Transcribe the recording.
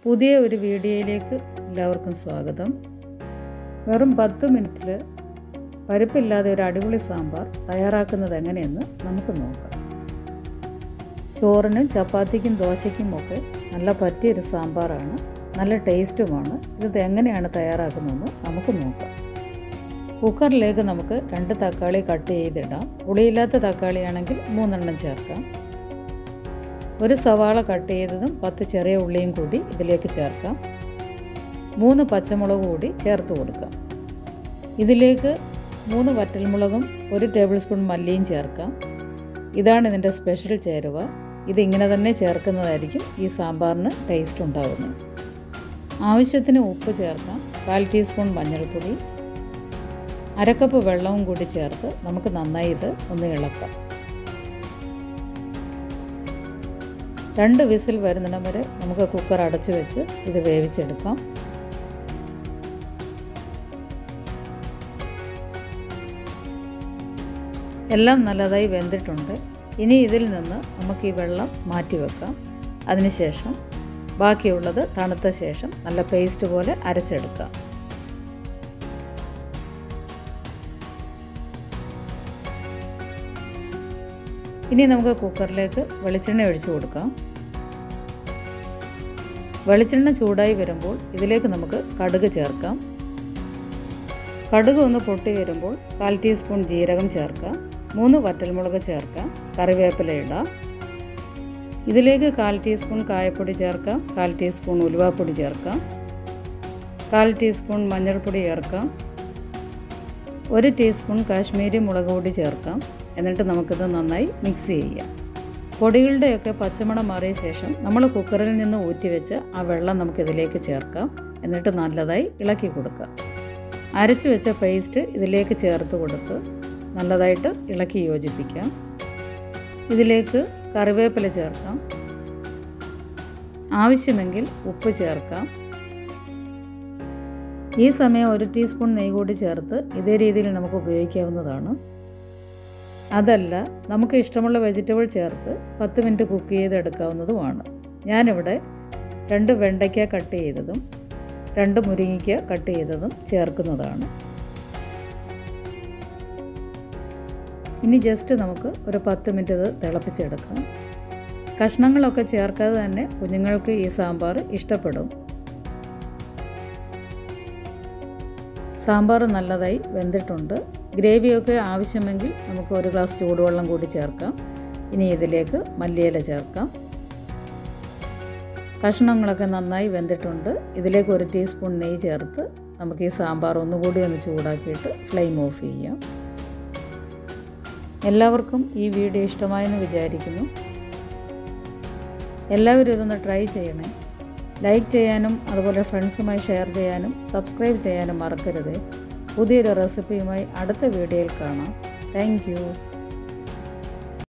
പുതിയ ഒരു വീഡിയോയിലേക്ക് എല്ലാവർക്കും സ്വാഗതം. വെറും 10 മിനിറ്റിൽ പരിപ്പില്ലാതെ ഒരു അടിപൊളി സാമ്പാർ തയ്യാറാക്കുന്നത് എങ്ങനെയെന്ന് നമുക്ക് നോക്കാം. ചോറിനും ചപ്പാത്തിക്കും ദോശയ്ക്കും ഒക്കെ നല്ല പറ്റിയൊരു സാമ്പാറാണ്, നല്ല ടേസ്റ്റുമാണ്. ഇത് എങ്ങനെയാണ് തയ്യാറാക്കുന്നതെന്ന് നമുക്ക് നോക്കാം. കുക്കറിലേക്ക് നമുക്ക് 2 തക്കാളി കട്ട് ചെയ്തിടാം. പുളിയില്ലാത്ത തക്കാളിയാണെങ്കിൽ 3 എണ്ണം ചേർക്കാം. ഒരു സവാള കട്ട് ചെയ്തതും 10 ചെറിയ ഉള്ളിയും കൂടി ഇതിലേക്ക് ചേർക്കാം. 3 പച്ചമുളക് കൂടി ചേർത്ത് കൊടുക്കാം. ഇതിലേക്ക് 3 വറ്റൽമുളകും 1 ടേബിൾ സ്പൂൺ മല്ലിയും ചേർക്കാം. ഇതാണ് ഇതിൻ്റെ സ്പെഷ്യൽ ചേരുവ. ഇതിങ്ങനെ തന്നെ ചേർക്കുന്നതായിരിക്കും ഈ സാമ്പാറിന് ടേസ്റ്റ് ഉണ്ടാകുന്നത്. ആവശ്യത്തിന് ഉപ്പ് ചേർക്കാം. 1/4 ടീസ്പൂൺ മഞ്ഞൾപ്പൊടി, 1/2 കപ്പ് വെള്ളവും കൂടി ചേർത്ത് നമുക്ക് നന്നായി ഇത് ഒന്ന് ഇളക്കാം. 2 വിസിൽ വരുന്നിടം വരെ നമുക്ക് കുക്കർ അടച്ചു വെച്ച് ഇത് വേവിച്ചെടുക്കാം. എല്ലാം നല്ലതായി വെന്തിട്ടുണ്ട്. ഇനി ഇതിൽ നിന്ന് നമുക്ക് ഈ വെള്ളം മാറ്റി വെക്കാം. അതിനുശേഷം ബാക്കിയുള്ളത് തണുത്ത ശേഷം നല്ല പേസ്റ്റ് പോലെ അരച്ചെടുക്കാം. ഇനി നമുക്ക് കുക്കറിലേക്ക് വെളിച്ചെണ്ണ ഒഴിച്ചു കൊടുക്കാം. വെളിച്ചെണ്ണ ചൂടായി വരുമ്പോൾ ഇതിലേക്ക് നമുക്ക് കടുക് ചേർക്കാം. കടുക് ഒന്ന് പൊട്ടി വരുമ്പോൾ 1/4 ടീസ്പൂൺ ജീരകം ചേർക്കാം. 3 വറ്റൽമുളക് ചേർക്കാം. കറിവേപ്പില ഇടാം. ഇതിലേക്ക് 1/4 ടീസ്പൂൺ കായപ്പൊടി ചേർക്കാം. 1/4 ടീസ്പൂൺ ഉലുവാപ്പൊടി ചേർക്കാം. 1/4 ടീസ്പൂൺ മഞ്ഞൾപ്പൊടി ചേർക്കാം. 1 ടീസ്പൂൺ കാശ്മീരി മുളക് പൊടി ചേർക്കാം. എന്നിട്ട് നമുക്കിത് നന്നായി മിക്സ് ചെയ്യാം. പൊടികളുടെയൊക്കെ പച്ചമണം മാറിയ ശേഷം നമ്മൾ കുക്കറിൽ നിന്ന് ഊറ്റി വെച്ച് ആ വെള്ളം നമുക്കിതിലേക്ക് ചേർക്കാം. എന്നിട്ട് നല്ലതായി ഇളക്കി കൊടുക്കാം. അരച്ചു വെച്ച പേസ്റ്റ് ഇതിലേക്ക് ചേർത്ത് കൊടുത്ത് നല്ലതായിട്ട് ഇളക്കി യോജിപ്പിക്കാം. ഇതിലേക്ക് കറിവേപ്പില ചേർക്കാം. ആവശ്യമെങ്കിൽ ഉപ്പ് ചേർക്കാം. ഈ സമയം 1 ടീസ്പൂൺ നെയ്യ് കൂടി ചേർത്ത് ഇതേ രീതിയിൽ നമുക്ക് ഉപയോഗിക്കാവുന്നതാണ്. അതല്ല, നമുക്ക് ഇഷ്ടമുള്ള വെജിറ്റബിൾ ചേർത്ത് 10 മിനിറ്റ് കുക്ക് ചെയ്തെടുക്കാവുന്നതുമാണ്. ഞാനിവിടെ 2 വെണ്ടയ്ക്ക കട്ട് ചെയ്തതും 2 മുരിങ്ങയ്ക്ക കട്ട് ചെയ്തതും ചേർക്കുന്നതാണ്. ഇനി ജസ്റ്റ് നമുക്ക് ഒരു 10 മിനിറ്റ് ഇത് തിളപ്പിച്ചെടുക്കാം. കഷ്ണങ്ങളൊക്കെ ചേർക്കാതെ തന്നെ കുഞ്ഞുങ്ങൾക്ക് ഈ സാമ്പാർ ഇഷ്ടപ്പെടും. സാമ്പാർ നല്ലതായി വെന്തിട്ടുണ്ട്. ഗ്രേവിയൊക്കെ ആവശ്യമെങ്കിൽ നമുക്ക് 1 ഗ്ലാസ് ചൂടുവെള്ളം കൂടി ചേർക്കാം. ഇനി ഇതിലേക്ക് മല്ലിയില ചേർക്കാം. കഷ്ണങ്ങളൊക്കെ നന്നായി വെന്തിട്ടുണ്ട്. ഇതിലേക്ക് 1 ടീസ്പൂൺ നെയ്യ് ചേർത്ത് നമുക്ക് ഈ സാമ്പാർ ഒന്നുകൂടി ഒന്ന് ചൂടാക്കിയിട്ട് ഫ്ലെയിം ഓഫ് ചെയ്യാം. എല്ലാവർക്കും ഈ വീഡിയോ ഇഷ്ടമായെന്ന് വിചാരിക്കുന്നു. എല്ലാവരും ഇതൊന്ന് ട്രൈ ചെയ്യണേ. ലൈക്ക് ചെയ്യാനും അതുപോലെ ഫ്രണ്ട്സുമായി ഷെയർ ചെയ്യാനും സബ്സ്ക്രൈബ് ചെയ്യാനും മറക്കരുത്. പുതിയൊരു റെസിപ്പിയുമായി അടുത്ത വീഡിയോയിൽ കാണാം. Thank U.